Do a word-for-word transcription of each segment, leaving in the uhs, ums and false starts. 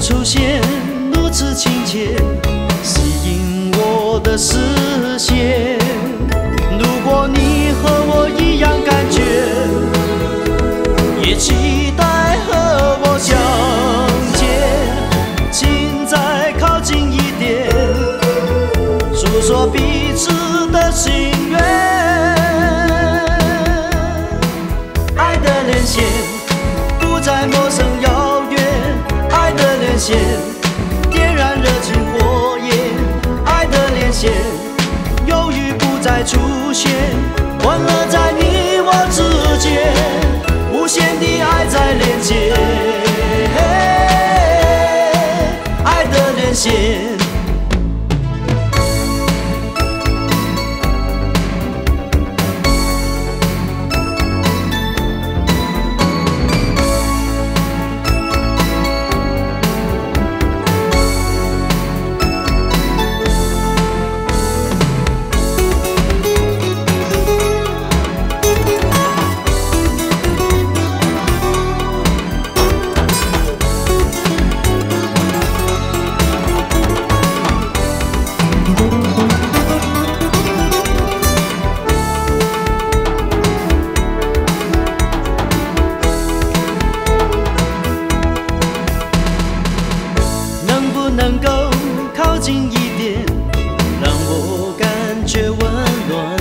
出现如此亲切，吸引我的视线。如果你和我一样感觉，也期待和我相见，请再靠近一点，诉说彼此的心愿。爱的连线不再陌生遥远，爱的连线点燃热情火焰，爱的连线犹豫不再出现，欢乐在你我之间，无限的爱在连接，爱的连线。能够靠近一点，让我感觉温暖。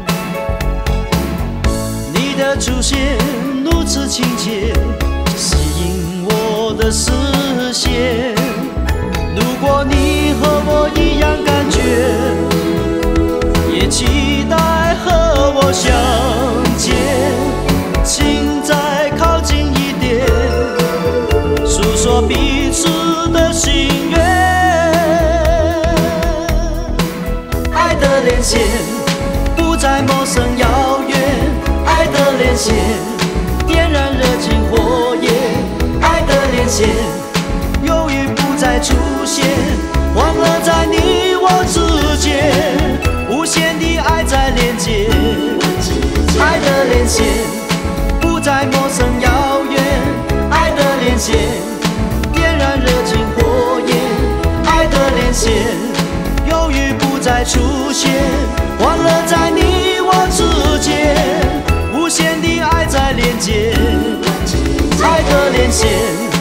你的出现如此亲切，吸引我的视线。如果你和我一样感觉，也期待和我相见，请再靠近一点，诉说彼此的心愿。爱的连线不再陌生遥远，爱的连线点燃热情火焰，爱的连线犹豫不再出现，欢乐在你我之间，无限的爱在连接。爱的连线不再陌生遥远，爱的连线点燃热情火焰，爱的连线犹豫不再出现，欢乐在你我之间，无限的爱在连接，爱的连线。